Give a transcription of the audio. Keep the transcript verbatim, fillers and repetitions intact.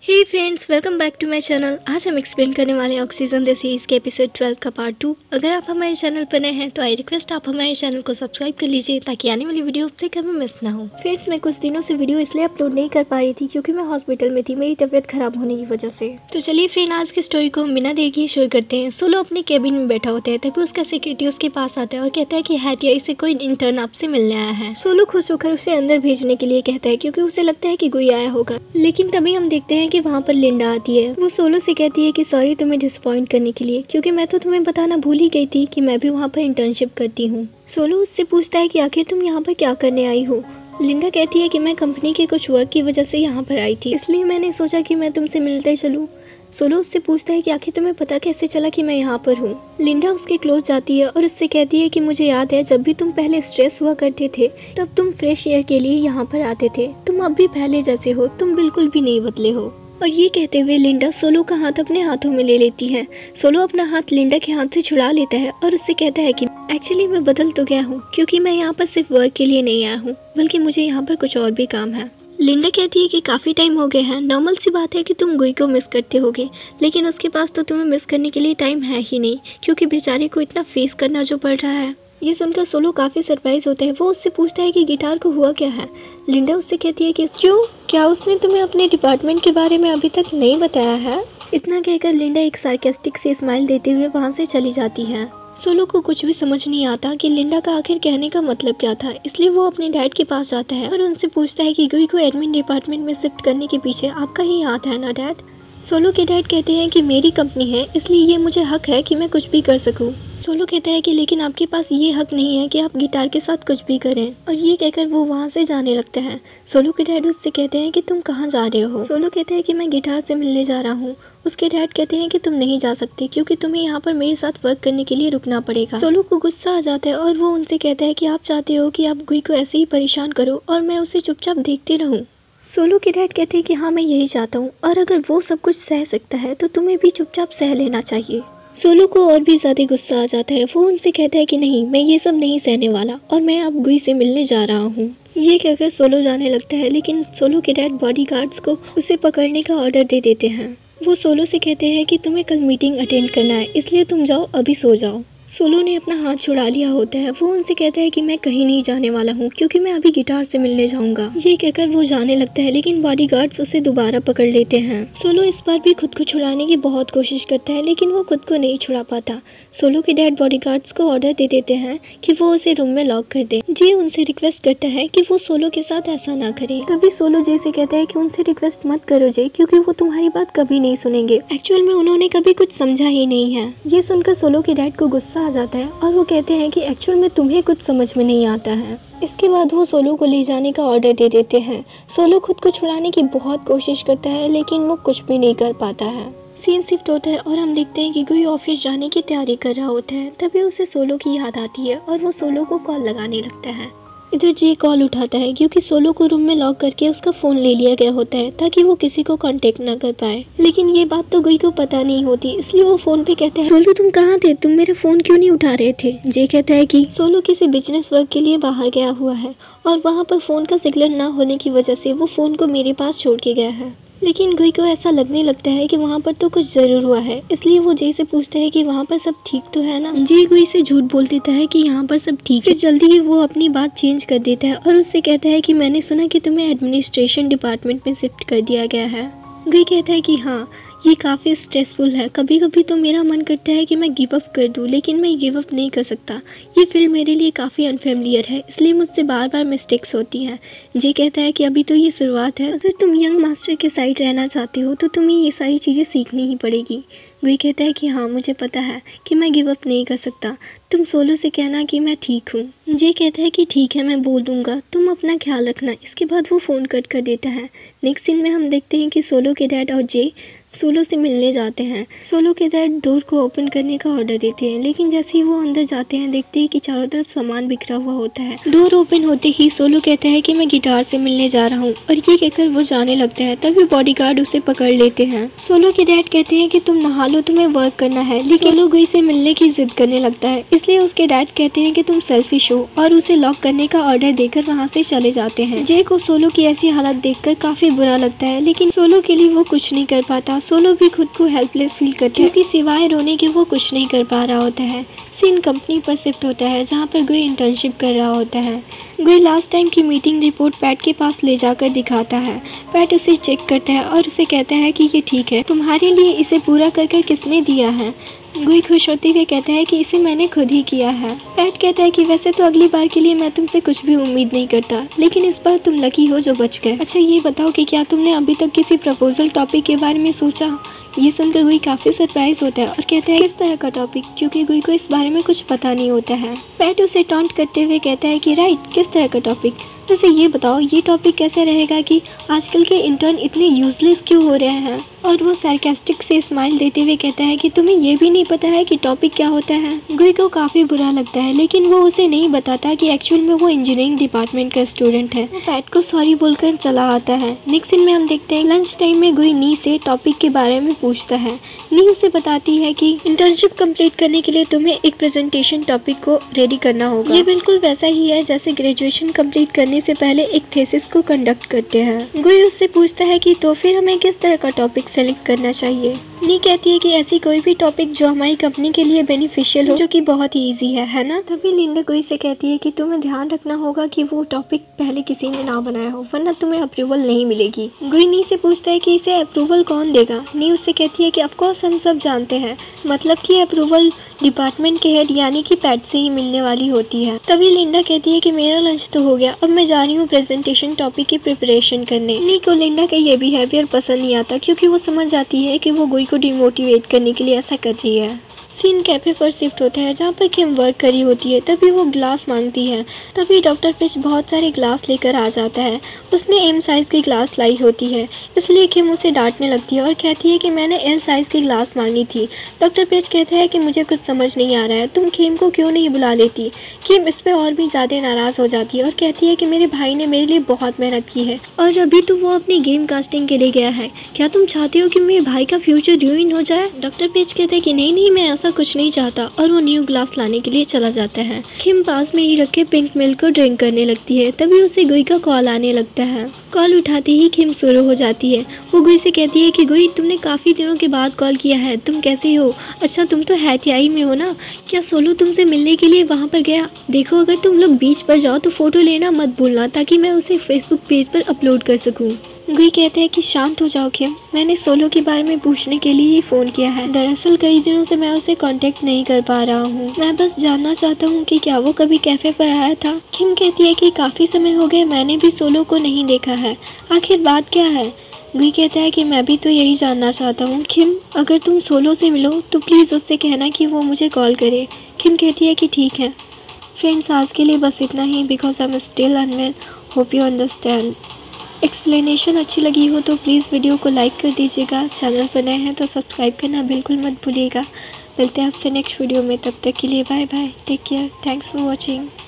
Hey friends, welcome back to my channel. आज हम explain करने वाले हैं ऑक्सीजन द सीरीज़ के एपिसोड ट्वेल्व का पार्ट टू। अगर आप हमारे चैनल पर नए हैं तो आई रिक्वेस्ट आप हमारे चैनल को सब्सक्राइब कर लीजिए ताकि आने वाली वीडियो आपसे कभी मिस ना हो। फ्रेंड्स, मैं कुछ दिनों से वीडियो इसलिए अपलोड नहीं कर पा रही थी क्योंकि मैं हॉस्पिटल में थी, मेरी तबीयत खराब होने की वजह से। तो चलिए फ्रेंड, आज की स्टोरी को हम बिना देर किए शुरू करते हैं। सोलो अपने केबिन में बैठा होता है, तभी उसका सिक्योरिटी उसके पास आता है और कहता है कि हैटियाई से कोई इंटर्न आपसे मिलने आया है। सोलो खुश होकर उसे अंदर भेजने के लिए कहता है क्योंकि उसे लगता है कि कोई आया होगा। लेकिन तभी हम देखते हैं कि वहाँ पर लिंडा आती है। वो सोलो से कहती है कि सॉरी तुम्हें डिसअपॉइंट करने के लिए, क्योंकि मैं तो तुम्हें बताना भूल ही गई थी कि मैं भी वहाँ पर इंटर्नशिप करती हूँ। सोलो उससे पूछता है कि आखिर तुम यहाँ पर क्या करने आई हो। लिंडा कहती है कि मैं कंपनी के कुछ वर्क की वजह से यहाँ पर आई थी, इसलिए मैंने सोचा कि मैं तुमसे मिलते चलूँ। सोलो उससे पूछता है कि आखिर तुम्हें पता कैसे चला कि मैं यहाँ पर हूँ। लिंडा उसके क्लोज जाती है और उससे कहती है कि मुझे याद है जब भी तुम पहले स्ट्रेस हुआ करते थे तब तुम फ्रेश एयर के लिए यहाँ पर आते थे। तुम अब भी पहले जैसे हो, तुम बिल्कुल भी नहीं बदले हो। और ये कहते हुए लिंडा सोलो का हाथ अपने हाथों में ले लेती है। सोलो अपना हाथ लिंडा के हाथ से छुड़ा लेता है और उससे कहता है कि एक्चुअली मैं बदल तो गया हूँ, क्योंकि मैं यहाँ पर सिर्फ वर्क के लिए नहीं आया हूँ, बल्कि मुझे यहाँ पर कुछ और भी काम है। लिंडा कहती है कि काफ़ी टाइम हो गए हैं, नॉर्मल सी बात है कि तुम गुई को मिस करते होगे, लेकिन उसके पास तो तुम्हें मिस करने के लिए टाइम है ही नहीं, क्योंकि बेचारे को इतना फेस करना जो पड़ रहा है। ये सुनकर सोलो काफ़ी सरप्राइज होता है। वो उससे पूछता है कि गिटार को हुआ क्या है। लिंडा उससे कहती है कि क्यों, क्या उसने तुम्हें अपने डिपार्टमेंट के बारे में अभी तक नहीं बताया है। इतना कहकर लिंडा एक सार्केस्टिक से स्माइल देते हुए वहाँ से चली जाती है। सोलो को कुछ भी समझ नहीं आता कि लिंडा का आखिर कहने का मतलब क्या था, इसलिए वो अपने डैड के पास जाता है और उनसे पूछता है कि गुई को एडमिन डिपार्टमेंट में शिफ्ट करने के पीछे आपका ही हाथ है ना डैड। सोलो के डैड कहते हैं कि मेरी कंपनी है, इसलिए ये मुझे हक है कि मैं कुछ भी कर सकूं। सोलो कहता है कि लेकिन आपके पास ये हक नहीं है कि आप गिटार के साथ कुछ भी करें, और ये कहकर वो वहाँ से जाने लगता है। सोलो के डैड उससे कहते हैं कि तुम कहाँ जा रहे हो। सोलो कहता है कि मैं गिटार से मिलने जा रहा हूँ। उसके डैड कहते हैं कि तुम नहीं जा सकते, क्योंकि तुम्हें यहाँ पर मेरे साथ वर्क करने के लिए रुकना पड़ेगा। सोलो को गुस्सा आ जाता है और वो उनसे कहता है कि आप चाहते हो कि आप गुई को ऐसे ही परेशान करो और मैं उसे चुपचाप देखते रहूँ। सोलो के डैड कहते हैं कि हाँ, मैं यही चाहता हूँ, और अगर वो सब कुछ सह सकता है तो तुम्हें भी चुपचाप सह लेना चाहिए। सोलो को और भी ज़्यादा गुस्सा आ जाता है। वो उनसे कहता है कि नहीं, मैं ये सब नहीं सहने वाला और मैं अब गुई से मिलने जा रहा हूँ। ये कहकर सोलो जाने लगता है, लेकिन सोलो के डैड बॉडीगार्ड्स को उसे पकड़ने का ऑर्डर दे देते हैं। वो सोलो से कहते हैं कि तुम्हें कल मीटिंग अटेंड करना है, इसलिए तुम जाओ, अभी सो जाओ। सोलो ने अपना हाथ छुड़ा लिया होता है। वो उनसे कहता है कि मैं कहीं नहीं जाने वाला हूँ, क्योंकि मैं अभी गिटार से मिलने जाऊंगा। ये कहकर वो जाने लगता है, लेकिन बॉडीगार्ड्स उसे दोबारा पकड़ लेते हैं। सोलो इस बार भी खुद को छुड़ाने की बहुत कोशिश करता है, लेकिन वो खुद को नहीं छुड़ा पाता। सोलो के डैड बॉडीगार्ड्स को ऑर्डर दे देते हैं कि वो उसे रूम में लॉक कर दे। जे उनसे रिक्वेस्ट करता है कि वो सोलो के साथ ऐसा ना करे। तभी सोलो जे से कहता है कि उनसे रिक्वेस्ट मत करो जे, क्योंकि वो तुम्हारी बात कभी नहीं सुनेंगे। एक्चुअल में उन्होंने कभी कुछ समझा ही नहीं है। ये सुनकर सोलो के डैड को गुस्सा आ जाता है और वो कहते हैं कि एक्चुअल में तुम्हें कुछ समझ में नहीं आता है। इसके बाद वो सोलो को ले जाने का ऑर्डर दे देते हैं। सोलो खुद को छुड़ाने की बहुत कोशिश करता है, लेकिन वो कुछ भी नहीं कर पाता है। सीन शिफ्ट होता है और हम देखते हैं कि गुई ऑफिस जाने की तैयारी कर रहा होता है। तभी उसे सोलो की याद आती है और वो सोलो को कॉल लगाने लगता है। इधर जे कॉल उठाता है क्योंकि सोलो को रूम में लॉक करके उसका फ़ोन ले लिया गया होता है ताकि वो किसी को कांटेक्ट ना कर पाए। लेकिन ये बात तो गुई को पता नहीं होती, इसलिए वो फ़ोन पे कहता है, सोलो तुम कहाँ थे, तुम मेरा फ़ोन क्यों नहीं उठा रहे थे। जे कहता है कि सोलो किसी बिजनेस वर्क के लिए बाहर गया हुआ है और वहाँ पर फ़ोन का सिग्नल ना होने की वजह से वो फ़ोन को मेरे पास छोड़ के गया है। लेकिन गुई को ऐसा लगने लगता है कि वहाँ पर तो कुछ ज़रूर हुआ है, इसलिए वो जे से पूछता है कि वहाँ पर सब ठीक तो है ना। जे गुई से झूठ बोल देता है कि यहाँ पर सब ठीक है। जल्दी ही वो अपनी बात चेंज कर देता है और उससे कहता है कि मैंने सुना कि तुम्हें एडमिनिस्ट्रेशन डिपार्टमेंट में शिफ्ट कर दिया गया है। गुई कहता है कि हाँ, ये काफ़ी स्ट्रेसफुल है। कभी कभी तो मेरा मन करता है कि मैं गिव अप कर दूं, लेकिन मैं गिव अप नहीं कर सकता। ये फील्ड मेरे लिए काफ़ी अनफेमिलियर है, इसलिए मुझसे बार बार मिस्टेक्स होती हैं। जे कहता है कि अभी तो ये शुरुआत है, अगर तुम यंग मास्टर के साइड रहना चाहते हो तो तुम्हें ये सारी चीज़ें सीखनी ही पड़ेगी। गुई कहता है कि हाँ, मुझे पता है कि मैं गिव अप नहीं कर सकता। तुम सोलो से कहना कि मैं ठीक हूँ। जे कहता है कि ठीक है, मैं बोल दूंगा, तुम अपना ख्याल रखना। इसके बाद वो फ़ोन कट कर देता है। नेक्स्ट सीन में हम देखते हैं कि सोलो के डैड और जे सोलो से मिलने जाते हैं। सोलो के डैड डोर को ओपन करने का ऑर्डर देते हैं, लेकिन जैसे ही वो अंदर जाते हैं देखते हैं कि चारों तरफ सामान बिखरा हुआ होता है। डोर ओपन होते ही सोलो कहता है कि मैं गिटार से मिलने जा रहा हूँ, और ये कहकर वो जाने लगता है। तभी बॉडीगार्ड उसे पकड़ लेते हैं। सोलो के डैड कहते हैं कि तुम नहा लो, तुम्हें वर्क करना है, लेकिन सोलो गुई से मिलने की जिद करने लगता है। इसलिए उसके डैड कहते हैं कि तुम सेल्फिश हो, और उसे लॉक करने का ऑर्डर देकर वहाँ से चले जाते हैं। जे को सोलो की ऐसी हालत देखकर काफी बुरा लगता है, लेकिन सोलो के लिए वो कुछ नहीं कर पाता। सोलो भी खुद को हेल्पलेस फील करता है, क्योंकि सिवाय रोने के वो कुछ नहीं कर पा रहा होता है। सीन कंपनी पर शिफ्ट होता है, जहाँ पर गुई इंटर्नशिप कर रहा होता है। गुई लास्ट टाइम की मीटिंग रिपोर्ट पैट के पास ले जाकर दिखाता है। पैट उसे चेक करता है और उसे कहता है कि ये ठीक है, तुम्हारे लिए इसे पूरा कर कर किसने दिया है। गुई खुश होते हुए कहता है कि इसे मैंने खुद ही किया है। पैट कहता है कि वैसे तो अगली बार के लिए मैं तुमसे कुछ भी उम्मीद नहीं करता, लेकिन इस बार तुम लकी हो जो बच गए। अच्छा ये बताओ कि क्या तुमने अभी तक किसी प्रपोजल टॉपिक के बारे में सोचा? ये सुनकर गुई काफी सरप्राइज होता है और कहता है किस तरह का टॉपिक, क्योंकि गुई को इस बारे में कुछ पता नहीं होता है। पैट उसे टॉन्ट करते हुए कहता है कि राइट, किस तरह का टॉपिक। वैसे ये बताओ ये टॉपिक कैसे रहेगा कि आजकल के इंटर्न इतने यूजलेस क्यों हो रहे हैं। और वो सार्कास्टिक से स्माइल देते हुए कहता है कि तुम्हें ये भी नहीं पता है कि टॉपिक क्या होता है। गुई को काफी बुरा लगता है, लेकिन वो उसे नहीं बताता कि एक्चुअल में वो इंजीनियरिंग डिपार्टमेंट का स्टूडेंट है। वो पैट को सॉरी बोलकर चला आता है। नेक्स्ट सीन में हम देखते हैं लंच टाइम में गुई नी से टॉपिक के बारे में पूछता है। नी उसे बताती है कि इंटर्नशिप कंप्लीट करने के लिए तुम्हें एक प्रेजेंटेशन टॉपिक को रेडी करना होगा। ये बिल्कुल वैसा ही है जैसे ग्रेजुएशन कंप्लीट करने से पहले एक थीसिस को कंडक्ट करते हैं। गुई उससे पूछता है कि तो फिर हमें किस तरह का टॉपिक सेलेक्ट करना चाहिए। नी कहती है कि ऐसी कोई भी टॉपिक जो हमारी कंपनी के लिए बेनिफिशियल हो, जो कि बहुत ही इजी है है ना। तभी लिंडा गुई से कहती है कि तुम्हें ध्यान रखना होगा कि वो टॉपिक पहले किसी ने ना बनाया हो, वरना तुम्हें अप्रूवल नहीं मिलेगी। गुई नी से पूछता है कि इसे अप्रूवल कौन देगा। नी उससे कहती है कि ऑफकोर्स हम सब जानते हैं, मतलब कि अप्रूवल डिपार्टमेंट के हेड यानी कि पैट से ही मिलने वाली होती है। तभी लिंडा कहती है कि मेरा लंच तो हो गया, अब मैं जा रही हूँ प्रेजेंटेशन टॉपिक की प्रिपरेशन करने। नी को लिंडा का ये बिहेवियर पसंद नहीं आता, क्योंकि वो समझ जाती है कि वो गुई को डिमोटिवेट करने के लिए ऐसा कर रही है। सीन कैफे पर शिफ्ट होता है, जहाँ पर किम वर्क करी होती है। तभी वो ग्लास मांगती है। तभी डॉक्टर पिच बहुत सारे ग्लास लेकर आ जाता है। उसने एम साइज़ की ग्लास लाई होती है, इसलिए किम उसे डांटने लगती है और कहती है कि मैंने एल साइज़ की ग्लास मांगी थी। डॉक्टर पिच कहता है कि मुझे कुछ समझ नहीं आ रहा है, तुम किम को क्यों नहीं बुला लेती। किम इस पर और भी ज़्यादा नाराज़ हो जाती है और कहती है कि मेरे भाई ने मेरे लिए बहुत मेहनत की है, और अभी तो वो अपनी गेम कास्टिंग के लिए गया है। क्या तुम चाहते हो कि मेरे भाई का फ्यूचर रूइन हो जाए? डॉक्टर पिच कहते हैं कि नहीं नहीं, मैं ऐसा कुछ नहीं चाहता, और वो न्यू ग्लास लाने के लिए चला जाता है। किम पास में ही रखे पिंक मिल्क को ड्रिंक करने लगती है। तभी उसे गुई का कॉल आने लगता है। कॉल उठाते ही किम शुरू हो जाती है। वो गुई से कहती है कि गुई, तुमने काफ़ी दिनों के बाद कॉल किया है, तुम कैसे हो? अच्छा तुम तो हैतियाई में हो ना? क्या सोलो तुमसे मिलने के लिए वहाँ पर गया? देखो अगर तुम लोग बीच पर जाओ तो फोटो लेना मत भूलना, ताकि मैं उसे फेसबुक पेज पर अपलोड कर सकूँ। गुई कहते हैं कि शांत हो जाओ किम, मैंने सोलो के बारे में पूछने के लिए ही फ़ोन किया है। दरअसल कई दिनों से मैं उसे कांटेक्ट नहीं कर पा रहा हूँ। मैं बस जानना चाहता हूँ कि क्या वो कभी कैफ़े पर आया था। किम कहती है कि काफ़ी समय हो गए, मैंने भी सोलो को नहीं देखा है, आखिर बात क्या है? गुई कहता है कि मैं भी तो यही जानना चाहता हूँ। किम, अगर तुम सोलो से मिलो तो प्लीज़ उससे कहना कि वो मुझे कॉल करे। किम कहती है कि ठीक है। फ्रेंड्स, आज के लिए बस इतना ही, because I am still unwell, hope you understand. Explanation अच्छी लगी हो तो प्लीज़ वीडियो को लाइक कर दीजिएगा। चैनल पर नए हैं तो सब्सक्राइब करना बिल्कुल मत भूलिएगा। मिलते हैं आपसे नेक्स्ट वीडियो में, तब तक के लिए bye bye, take care, thanks for watching.